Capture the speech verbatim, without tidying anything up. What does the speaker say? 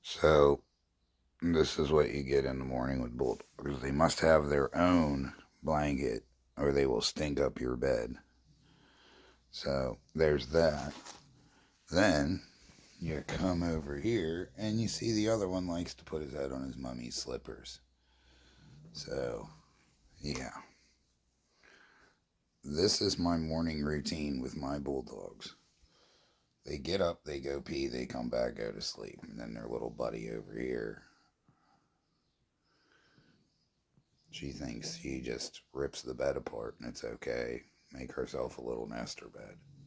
So, this is what you get in the morning with bulldogs. They must have their own blanket or they will stink up your bed. So, there's that. Then, you come over here and you see the other one likes to put his head on his mummy's slippers. So, yeah. This is my morning routine with my bulldogs. They get up, they go pee, they come back, go to sleep. And then their little buddy over here, she thinks she just rips the bed apart and it's okay. Make herself a little nester bed.